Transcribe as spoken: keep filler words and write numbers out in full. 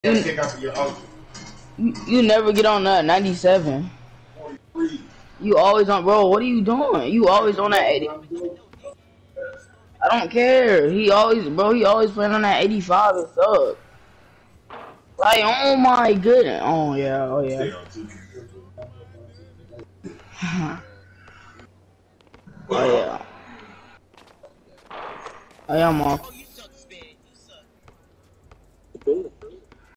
You, you, you never get on that ninety-seven. You always on, bro. What are you doing? You always on that eighty. I don't care. He always, bro. He always playing on that eighty-five and stuff. Like, oh my goodness. Oh yeah. Oh yeah. Oh yeah. I am off.